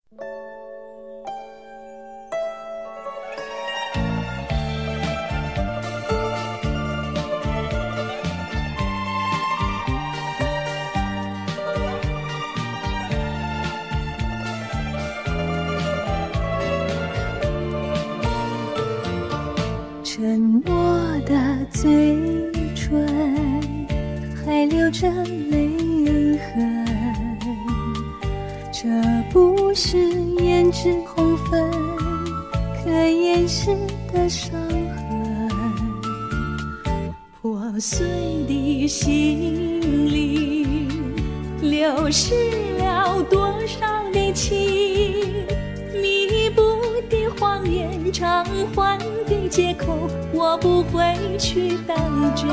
沉默的嘴唇还留着泪痕，这不是胭脂红粉可掩饰的伤痕。破碎的心里流失了多少的情，弥补的谎言，偿还的借口，我不会去当真。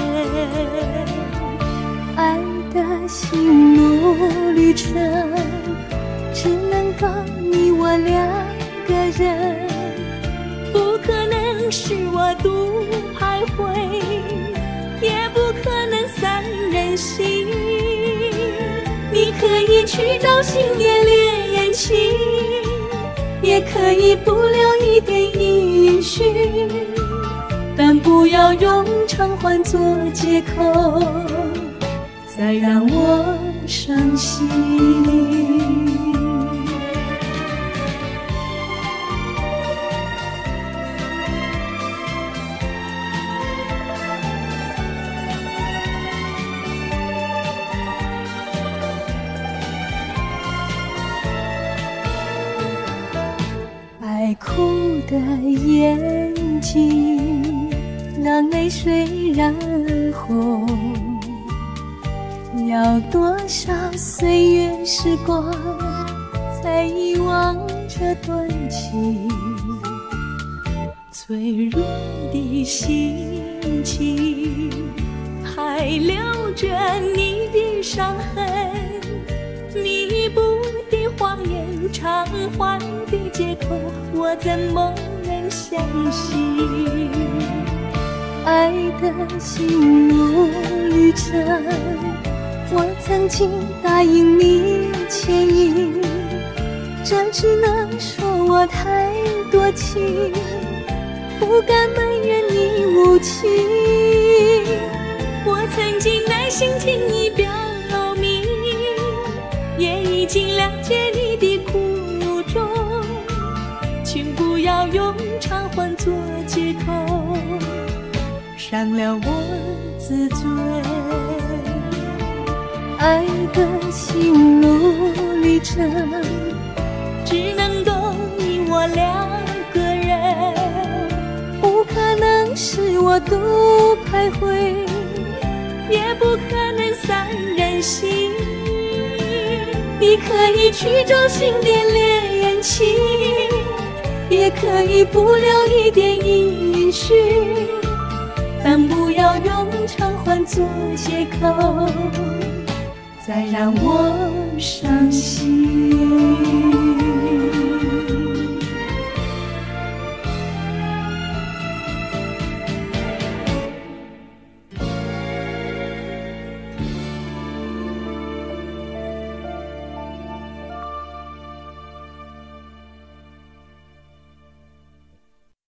爱的心路旅程，只能够你我两个人，不可能是我独徘徊，也不可能三人行。你可以去找新的恋情，也可以不留一点音讯，但不要用偿还做借口，再让我伤心。爱哭的眼睛，让泪水染红，要多少岁月时光才遗忘这段情？脆弱的心情还留着你的伤痕，弥补的谎言，偿还的借口，我怎么能相信？爱的心路旅程，我曾经答应你牵引，这只能说我太多情，不敢埋怨你无情。我曾经耐心听你表明，也已经了解你的苦衷，请不要用偿还做借口，伤了我自尊。爱的心路旅程，只能够你我两个人，不可能是我独徘徊，也不可能三人行。你可以去找新的恋情，也可以不留一点音讯，但不要用偿还做借口，再让我伤心。